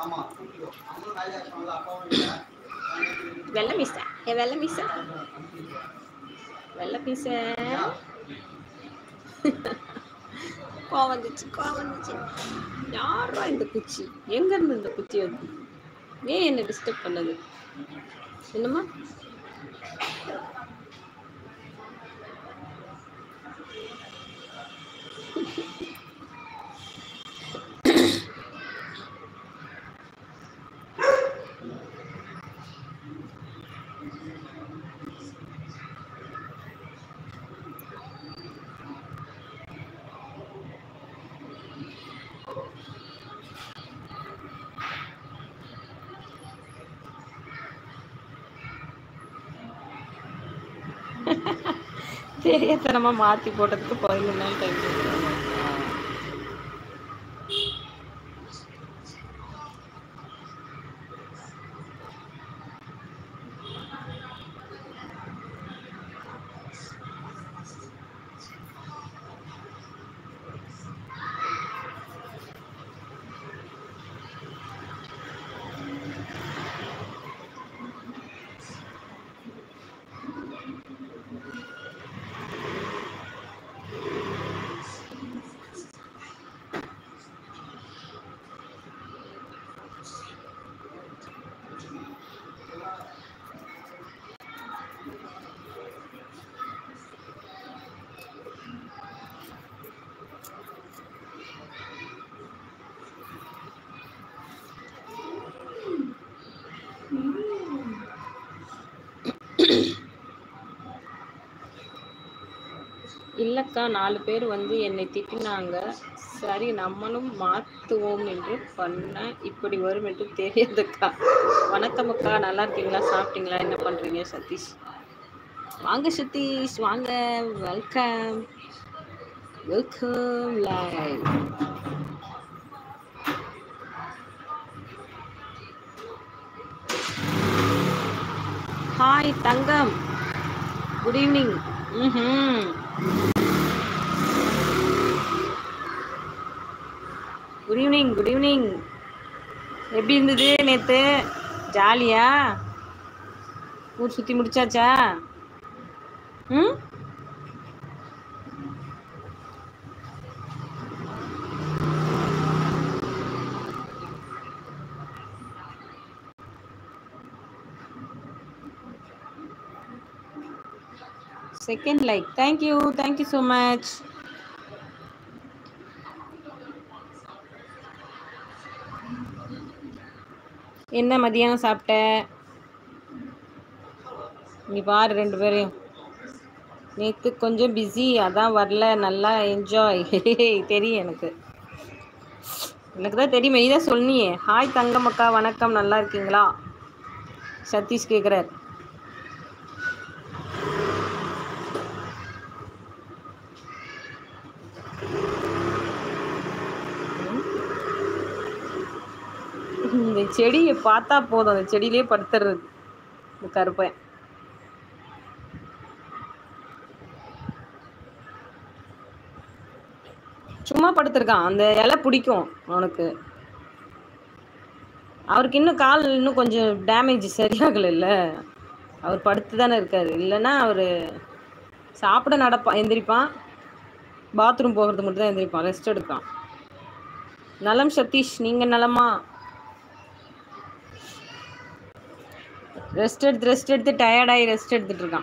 வெள்ளை மீச வெள்ளை மீச வெள்ளை மீச கோவம் வந்துச்சு. யாரா இந்த குச்சி? எங்க இருந்து இந்த குச்சி வந்து ஏன் என்ன டிஸ்டர்ப் பண்ணது? என்னம்மா தெரியாதனமா மாற்றி போட்டதுக்கு 11 நாள் டைம் கொடுக்குறாங்க. இல்லக்கா 4 பேர் வந்து என்னை திட்டினாங்க. சரி நம்மளும் மாற்றுவோம் என்று பண்ண இப்படி வரும் என்று தெரியாதுக்கா. வணக்கம் அக்கா, நல்லா இருக்கீங்களா? சாப்பிட்டீங்களா? என்ன பண்றீங்க? சதீஷ் வாங்க. சதீஷ் வாங்க. Welcome welcome live. ஹாய் தங்கம், good evening. Good evening good evening. எப்படி இருந்தது நேற்று? ஜாலியா ஊர் சுற்றி முடிச்சாச்சா? Second like. Thank you so much. என்ன மதியானம் சாப்பிட்ட? நீ பாரு 2 பேரையும். நேற்று கொஞ்சம் பிஸி, அதான் வரல. நல்லா என்ஜாய். தெரியும் எனக்கு தான் தெரியுமே. இதான் சொன்னியே. ஹாய் தங்கம் அக்கா, வணக்கம், நல்லா இருக்கீங்களா? சதீஷ் கேட்குறார். இந்த செடியை பார்த்தா போதும், அந்த செடியிலே படுத்துறது இந்த கருப்பையன். சும்மா படுத்திருக்கான். அந்த இலை பிடிக்கும் அவனுக்கு. அவருக்கு இன்னும் கால் இன்னும் கொஞ்சம் டேமேஜ் சரியாகலை இல்லை. அவர் படுத்து தானே இருக்காரு. இல்லைன்னா அவர் சாப்பிட நடப்பான், எந்திரிப்பான். பாத்ரூம் போகிறது மட்டும் தான் எந்திரிப்பான், ரெஸ்ட் எடுப்பான். நலம் சதீஷ், நீங்கள் நலமா? ரெஸ்ட் எடுத்து டயர்டாகி ரெஸ்ட் எடுத்துட்டு இருக்கான்.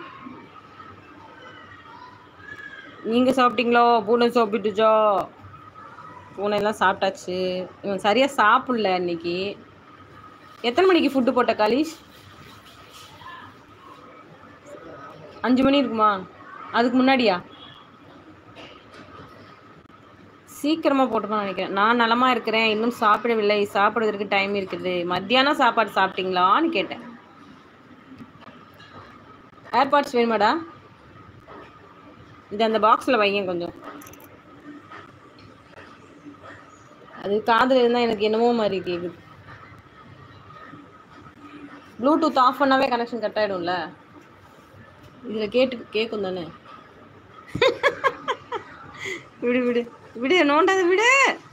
நீங்கள் சாப்பிட்டீங்களோ? பூனை சாப்பிட்டுச்சோ? பூனைலாம் சாப்பிட்டாச்சு. இவன் சரியாக சாப்பிடல இன்னைக்கு. எத்தனை மணிக்கு ஃபுட்டு போட்ட காலிஷ்? 5 மணி இருக்குமா? அதுக்கு முன்னாடியா? சீக்கிரமாக போட்டுருப்பான்னு நினைக்கிறேன். நான் நலமாக இருக்கிறேன், இன்னும் சாப்பிடவில்லை, சாப்பிடுவதற்கு டைம் இருக்குது. மத்தியானம் சாப்பாடு சாப்பிட்டீங்களான்னு கேட்டேன். ஏர்பாட்ஸ் வேணுமாடா? இது அந்த பாக்ஸில் வைங்க கொஞ்சம். அது காதில் இருந்தால் எனக்கு என்னமோ மாதிரி கேட்குது. ப்ளூடூத் ஆஃப் பண்ணாவே கனெக்ஷன் கட் ஆகிடும்ல. இதில் கேட்கும் தானே. விடு விடு விடு, நோண்டாத விடு.